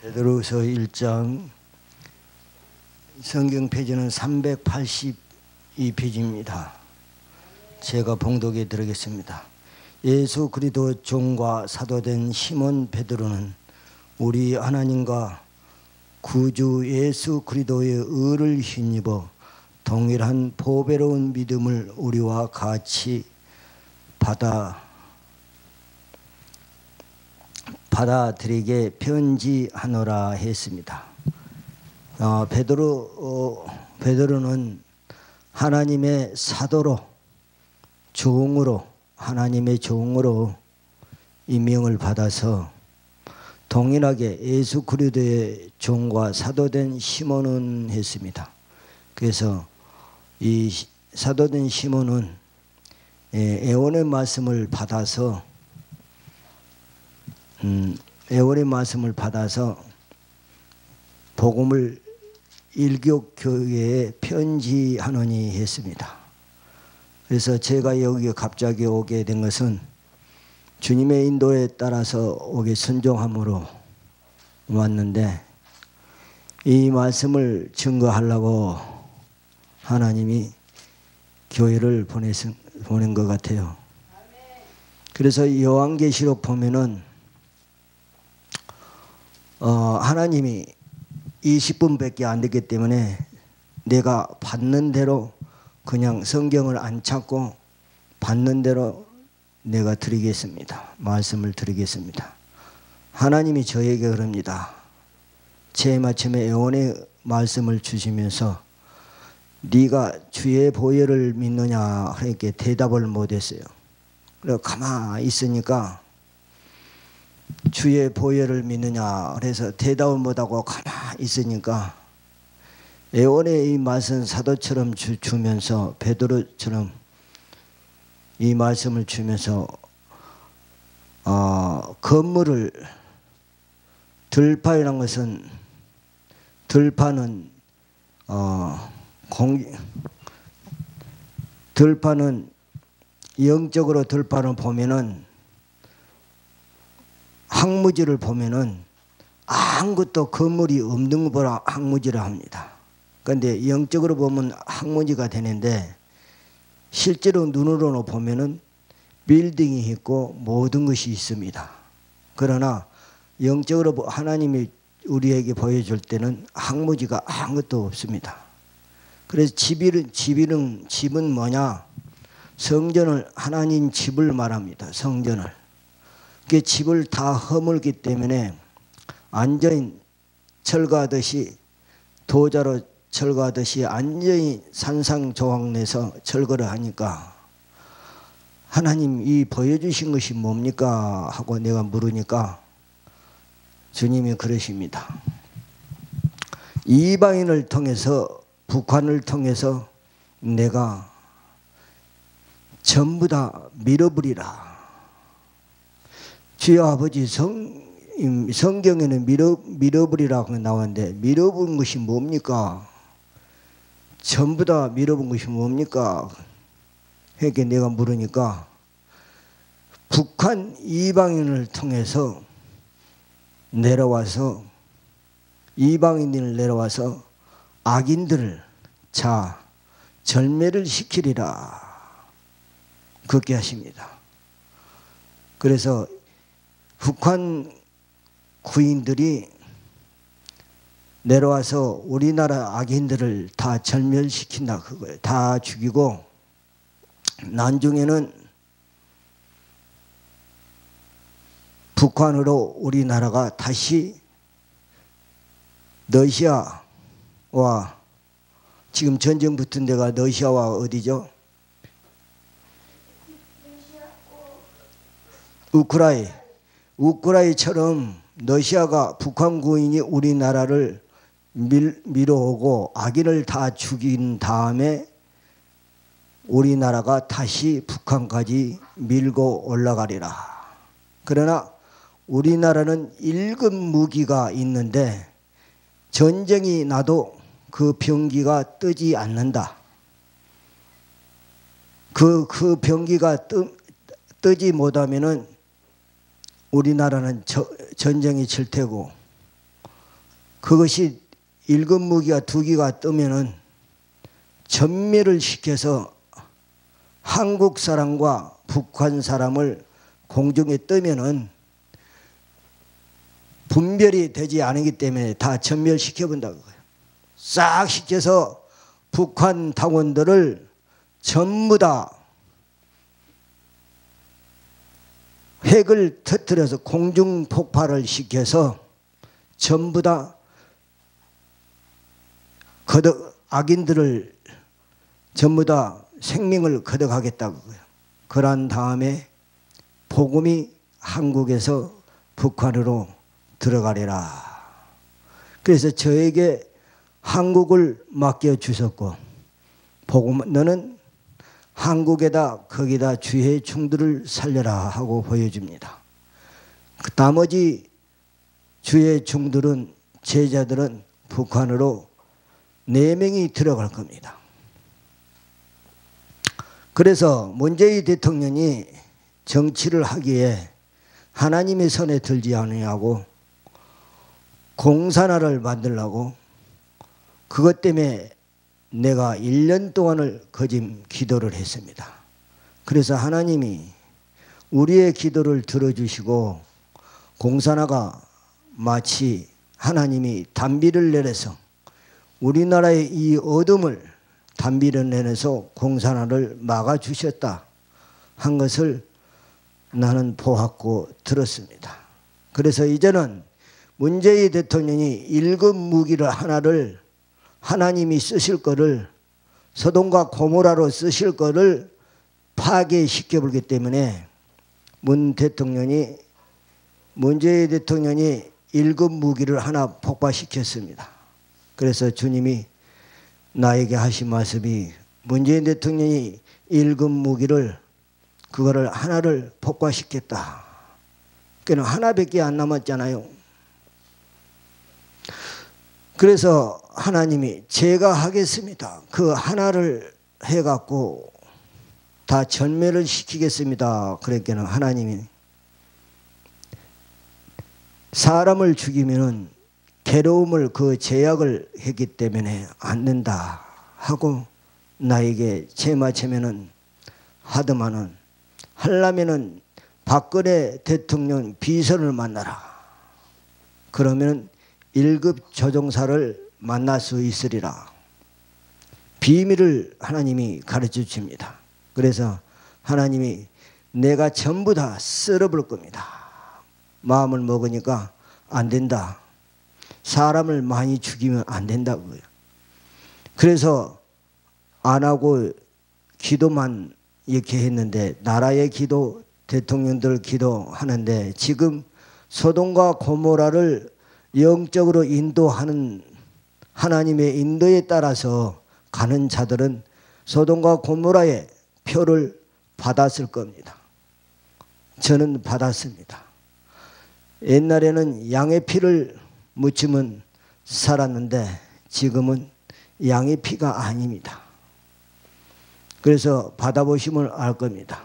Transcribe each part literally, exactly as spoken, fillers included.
베드로서 일 장 성경 페이지는 삼백팔십이 페이지입니다. 제가 봉독해 드리겠습니다. 예수 그리스도 종과 사도된 시몬 베드로는 우리 하나님과 구주 예수 그리스도의 의를 힘입어 동일한 보배로운 믿음을 우리와 같이 받아 받아들이게 편지하노라 했습니다. 어, 베드로 어, 베드로는 하나님의 사도로 종으로 하나님의 종으로 임명을 받아서 동일하게 예수 그리스도의 종과 사도된 시몬은 했습니다. 그래서 이 사도된 시몬은 애원의 말씀을 받아서 음, 애원의 말씀을 받아서 복음을 일격 교회에 편지하노니 했습니다. 그래서 제가 여기 갑자기 오게 된 것은 주님의 인도에 따라서 오게 순종함으로 왔는데, 이 말씀을 증거하려고 하나님이 교회를 보내신, 보낸 것 같아요. 그래서 요한계시록 보면은 어, 하나님이 이십 분밖에 안 됐기 때문에 내가 받는 대로 그냥 성경을 안 찾고 받는 대로 내가 드리겠습니다. 말씀을 드리겠습니다. 하나님이 저에게 그럽니다. 제 마침에 애원의 말씀을 주시면서 네가 주의 보혈을 믿느냐 그렇게 대답을 못했어요. 그래서 가만히 있으니까 주의 보혈을 믿느냐 그래서 대답을 못하고 가만히 있으니까 애원의 이 말씀 사도처럼 주, 주면서 베드로처럼 이 말씀을 주면서 어, 건물을 들판이라는 것은 들판은 어, 공, 들판은 영적으로 들판을 보면은 항무지를 보면은 아무것도 건물이 없는 것보다 항무지를 합니다. 그런데 영적으로 보면 항무지가 되는데 실제로 눈으로 보면은 빌딩이 있고 모든 것이 있습니다. 그러나 영적으로 하나님이 우리에게 보여줄 때는 항무지가 아무것도 없습니다. 그래서 집은, 집은, 집은 뭐냐? 성전을, 하나님 집을 말합니다. 성전을. 그 집을 다 허물기 때문에 완전히 철거하듯이, 도자로 철거하듯이 완전히 산상조각내서 철거를 하니까 하나님 이 보여주신 것이 뭡니까? 하고 내가 물으니까 주님이 그러십니다. 이방인을 통해서, 북한을 통해서 내가 전부 다 밀어버리라. 주여 아버지, 성, 성경에는 밀어, 밀어버리라고 나왔는데 밀어본 것이 뭡니까? 전부 다 밀어본 것이 뭡니까? 이렇게 내가 물으니까 북한 이방인을 통해서 내려와서, 이방인을 내려와서 악인들을 자 절멸을 시키리라 그렇게 하십니다. 그래서 북한 구인들이 내려와서 우리나라 악인들을 다 절멸시킨다 그거예요. 다 죽이고 나중에는 북한으로 우리나라가 다시 러시아와, 지금 전쟁 붙은 데가 러시아와 어디죠? 우크라이. 우크라이처럼 러시아가 북한 구인이 우리나라를 밀, 밀어오고 악인을 다 죽인 다음에 우리나라가 다시 북한까지 밀고 올라가리라. 그러나 우리나라는 일급 무기가 있는데 전쟁이 나도 그 병기가 뜨지 않는다. 그, 그 병기가 뜨, 뜨지 못하면은 우리나라는 저, 전쟁이 칠 테고 그것이 일급 무기가 두 기가 뜨면은 전멸을 시켜서 한국 사람과 북한 사람을 공중에 뜨면은 분별이 되지 않기 때문에 다 전멸시켜 본다고 해요. 싹 시켜서 북한 당원들을 전부 다 핵을 터뜨려서 공중 폭발을 시켜서 전부 다 거덕 악인들을 전부 다 생명을 거둬가겠다고 해요. 그런 다음에 복음이 한국에서 북한으로 들어가리라. 그래서 저에게 한국을 맡겨 주셨고, 복음 너는 한국에다 거기다 주의 종들을 살려라 하고 보여줍니다. 그 나머지 주의 종들은 제자들은 북한으로 네 명이 들어갈 겁니다. 그래서 문재인 대통령이 정치를 하기에 하나님의 손에 들지 않으냐고 공산화를 만들려고 그것 때문에 내가 일 년 동안을 거짐 기도를 했습니다. 그래서 하나님이 우리의 기도를 들어주시고 공산화가 마치 하나님이 단비를 내려서 우리나라의 이 어둠을 단비를 내려서 공산화를 막아주셨다 한 것을 나는 보았고 들었습니다. 그래서 이제는 문재인 대통령이 일급 무기를 하나를 하나님이 쓰실 거를 소돔과 고모라로 쓰실 거를 파괴시켜 보기 때문에 문 대통령이 문재인 대통령이 일급 무기를 하나 폭발시켰습니다. 그래서 주님이 나에게 하신 말씀이 문재인 대통령이 일급 무기를 그거를 하나를 폭발시켰다. 그는 하나밖에 안 남았잖아요. 그래서 하나님이 제가 하겠습니다. 그 하나를 해갖고 다 전멸을 시키겠습니다. 그랬기는 하나님이 사람을 죽이면은 괴로움을 그 제약을 했기 때문에 안 된다 하고 나에게 제마체면은 하더만은 하려면은 박근혜 대통령 비서를 만나라. 그러면 일급 조종사를 만날 수 있으리라. 비밀을 하나님이 가르쳐 줍니다. 그래서 하나님이 내가 전부 다 썰어볼 겁니다. 마음을 먹으니까 안 된다. 사람을 많이 죽이면 안 된다고요. 그래서 안 하고 기도만 이렇게 했는데 나라의 기도, 대통령들 기도하는데 지금 소돔과 고모라를 영적으로 인도하는 하나님의 인도에 따라서 가는 자들은 소돔과 고모라의 표를 받았을 겁니다. 저는 받았습니다. 옛날에는 양의 피를 묻히면 살았는데 지금은 양의 피가 아닙니다. 그래서 받아보시면 알 겁니다.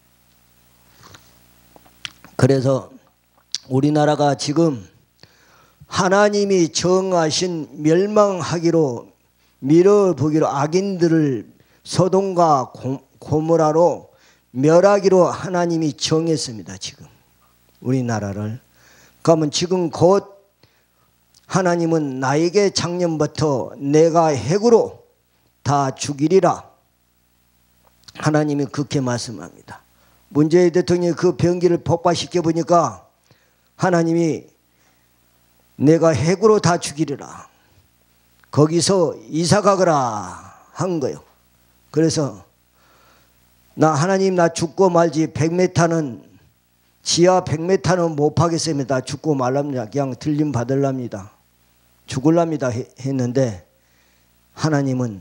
그래서 우리나라가 지금 하나님이 정하신 멸망하기로 밀어보기로 악인들을 소돔과 고모라로 멸하기로 하나님이 정했습니다. 지금 우리나라를. 그러면 지금 곧 하나님은 나에게 작년부터 내가 핵으로 다 죽이리라. 하나님이 그렇게 말씀합니다. 문재인 대통령이 그 병기를 폭발시켜 보니까 하나님이 내가 핵으로 다 죽이리라. 거기서 이사 가거라 한 거예요. 그래서 나 하나님 나 죽고 말지 백 미터는 지하 백 미터는 못 파겠습니다. 죽고 말랍니다. 그냥 들림 받을랍니다. 죽을랍니다 했는데 하나님은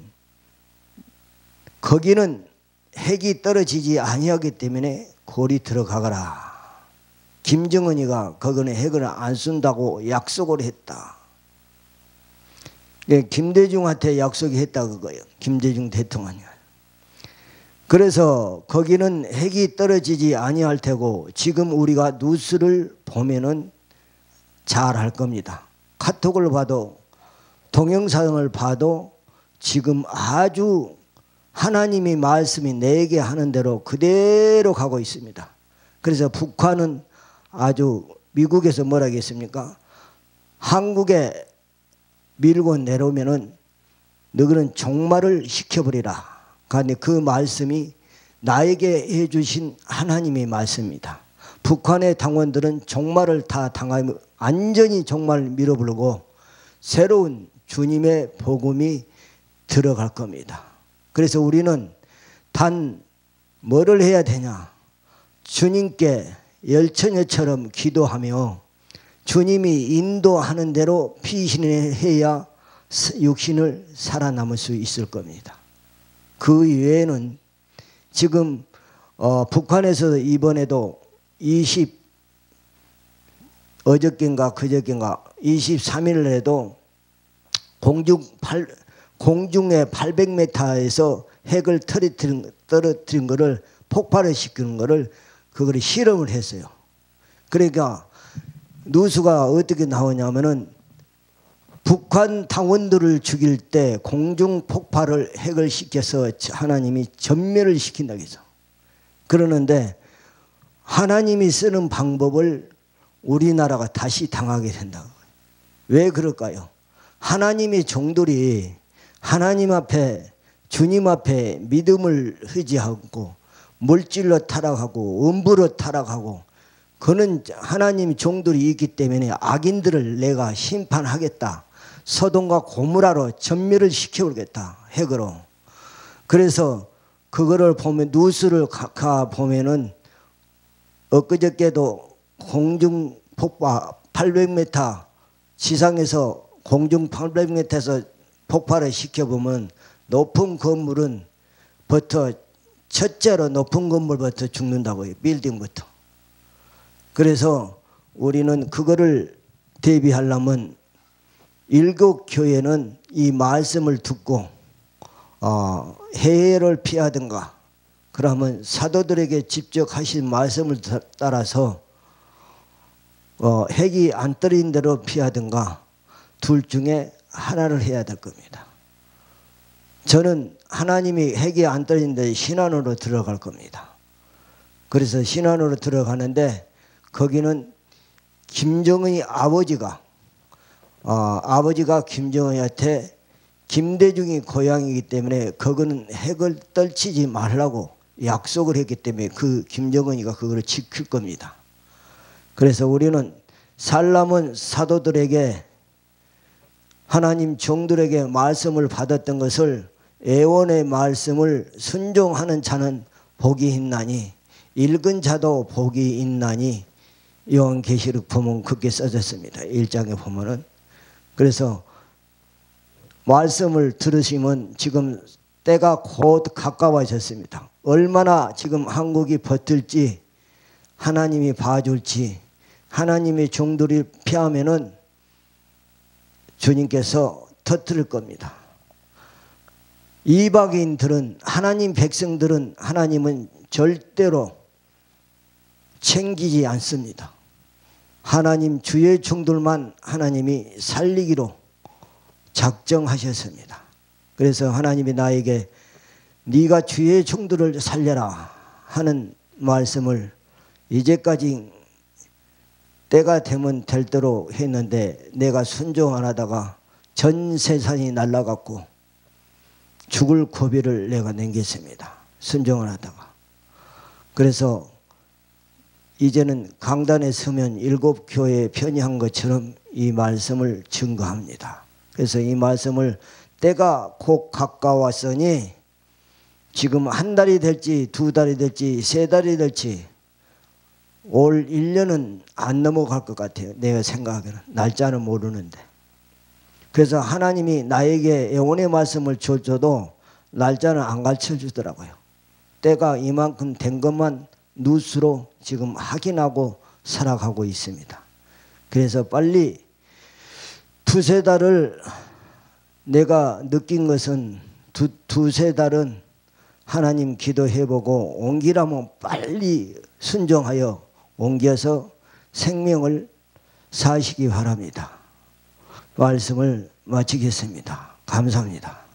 거기는 핵이 떨어지지 아니하기 때문에 골이 들어가거라. 김정은이가 거기는 핵을 안 쏜다고 약속을 했다. 김대중한테 약속했다 그거예요. 김대중 대통령이. 그래서 거기는 핵이 떨어지지 아니할 테고 지금 우리가 뉴스를 보면은 잘 할 겁니다. 카톡을 봐도 동영상을 봐도 지금 아주 하나님이 말씀이 내게 하는 대로 그대로 가고 있습니다. 그래서 북한은 아주 미국에서 뭐라 하겠습니까? 한국에 밀고 내려오면은 너희는 종말을 시켜버리라. 그런데 그 말씀이 나에게 해주신 하나님의 말씀입니다. 북한의 당원들은 종말을 다 당하며 완전히 종말을 밀어버리고 새로운 주님의 복음이 들어갈 겁니다. 그래서 우리는 단 뭐를 해야 되냐? 주님께 열처녀처럼 기도하며 주님이 인도하는 대로 피신해야 육신을 살아남을 수 있을 겁니다. 그 외에는 지금 어, 북한에서 이번에도 이십 어저께인가 그저께인가 이십삼 일에도 공중 팔, 공중에 팔백 미터에서 핵을 떨어뜨린, 떨어뜨린 거를 폭발을 시키는 거를 그걸 실험을 했어요. 그러니까 뉴스가 어떻게 나오냐면은 북한 당원들을 죽일 때 공중 폭발을 핵을 시켜서 하나님이 전멸을 시킨다고 해서 그러는데 하나님이 쓰는 방법을 우리나라가 다시 당하게 된다고. 왜 그럴까요? 하나님의 종들이 하나님 앞에 주님 앞에 믿음을 의지하고 물질로 타락하고 음부로 타락하고 그는 하나님 종들이 있기 때문에 악인들을 내가 심판하겠다. 소돔과 고모라로 전멸을 시켜오겠다. 핵으로. 그래서 그거를 보면 뉴스를 가 보면은 엊그저께도 공중 폭발 팔백 미터 지상에서 공중 팔백 미터에서 폭발을 시켜보면 높은 건물은 부터 첫째로 높은 건물부터 죽는다고요. 빌딩부터. 그래서 우리는 그거를 대비하려면 일곱 교회는 이 말씀을 듣고 어, 해를 피하든가 그러면 사도들에게 직접 하신 말씀을 따라서 어, 핵이 안 떨어진 대로 피하든가 둘 중에 하나를 해야 될 겁니다. 저는 하나님이 핵이 안 떨어진 데 신안으로 들어갈 겁니다. 그래서 신안으로 들어가는데 거기는 김정은이 아버지가 어, 아버지가 김정은한테 김대중이 고향이기 때문에 그거는 핵을 떨치지 말라고 약속을 했기 때문에 그 김정은이가 그걸 지킬 겁니다. 그래서 우리는 살라몬 사도들에게 하나님 종들에게 말씀을 받았던 것을 애원의 말씀을 순종하는 자는 복이 있나니 읽은 자도 복이 있나니 요한계시록 보면 그렇게 써졌습니다. 일 장에 보면은. 그래서 말씀을 들으시면 지금 때가 곧 가까워졌습니다. 얼마나 지금 한국이 버틸지 하나님이 봐줄지 하나님의 종들이 피하면은 주님께서 터뜨릴 겁니다. 이방인들은 하나님 백성들은 하나님은 절대로 챙기지 않습니다. 하나님 주의 종들만 하나님이 살리기로 작정하셨습니다. 그래서 하나님이 나에게 네가 주의 종들을 살려라 하는 말씀을 이제까지 때가 되면 될 대로 했는데 내가 순종 안 하다가 전 세상이 날아갔고 죽을 고비를 내가 남겼습니다. 순종을 하다가. 그래서 이제는 강단에 서면 일곱 교회에 편의한 것처럼 이 말씀을 증거합니다. 그래서 이 말씀을 때가 곧 가까웠으니 지금 한 달이 될지 두 달이 될지 세 달이 될지 올 일 년은 안 넘어갈 것 같아요. 내가 생각하기는. 날짜는 모르는데. 그래서 하나님이 나에게 애원의 말씀을 줘도 날짜는 안 가르쳐 주더라고요. 때가 이만큼 된 것만 뉴스로 지금 확인하고 살아가고 있습니다. 그래서 빨리 두세 달을 내가 느낀 것은 두, 두세 달은 하나님 기도해보고 옮기라면 빨리 순종하여 옮겨서 생명을 사시기 바랍니다. 말씀을 마치겠습니다. 감사합니다.